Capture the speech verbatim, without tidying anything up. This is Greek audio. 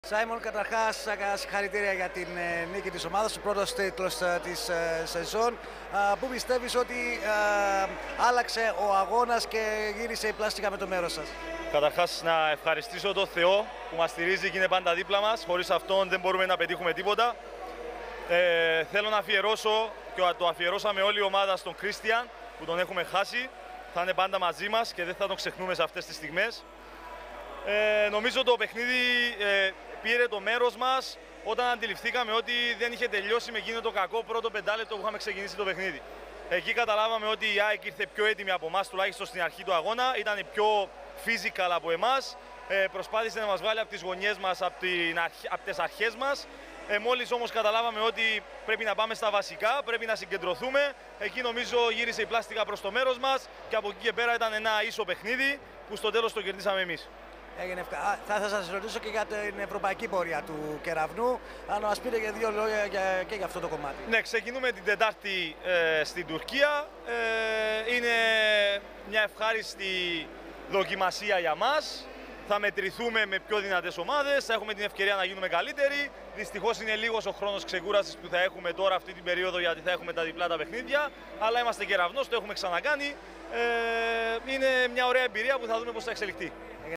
Σάιμον, καταρχάς συγχαρητήρια για την ε, νίκη της ομάδας, ο πρώτος τίτλος ε, της ε, σεζόν. Ε, πού πιστεύεις ότι ε, άλλαξε ο αγώνας και γύρισε η πλάστικα με το μέρος σας? Καταρχάς να ευχαριστήσω τον Θεό που μας στηρίζει και είναι πάντα δίπλα μας. Χωρίς αυτόν δεν μπορούμε να πετύχουμε τίποτα. Ε, θέλω να αφιερώσω και το αφιερώσαμε όλη η ομάδα στον Κρίστιαν που τον έχουμε χάσει. Θα είναι πάντα μαζί μας και δεν θα τον ξεχνούμε σε αυτές τις στιγμές. Ε, νομίζω το παιχνίδι ε, πήρε το μέρος μας όταν αντιληφθήκαμε ότι δεν είχε τελειώσει με εκείνο το κακό πρώτο πεντάλεπτο που είχαμε ξεκινήσει το παιχνίδι. Εκεί καταλάβαμε ότι η ΑΕΚ ήρθε πιο έτοιμη από εμάς, τουλάχιστον στην αρχή του αγώνα, ήταν πιο physical από εμάς, ε, προσπάθησε να μας βγάλει από τις γωνιές μας, από, την αρχ... από τις αρχές μας. Ε, μόλις όμως καταλάβαμε ότι πρέπει να πάμε στα βασικά, πρέπει να συγκεντρωθούμε, εκεί νομίζω γύρισε η πλάστικα προς το μέρος μας και από εκεί και πέρα ήταν ένα ίσο παιχνίδι που στο τέλος το κερδίσαμε εμείς. Έγινε ευκα... Θα, θα σας ρωτήσω και για την ευρωπαϊκή πορεία του Κεραυνού, αν μας πείτε και δύο λόγια για... και για αυτό το κομμάτι. Ναι, ξεκινούμε την Τετάρτη ε, στην Τουρκία. Ε, είναι μια ευχάριστη δοκιμασία για μας. Θα μετρηθούμε με πιο δυνατές ομάδες, θα έχουμε την ευκαιρία να γίνουμε καλύτεροι. Δυστυχώς είναι λίγος ο χρόνος ξεκούρασης που θα έχουμε τώρα αυτή την περίοδο, γιατί θα έχουμε τα διπλά τα παιχνίδια. Αλλά είμαστε Κεραυνός, το έχουμε ξανακάνει. Ε, είναι μια ωραία εμπειρία που θα δούμε πώς θα εξελιχθεί.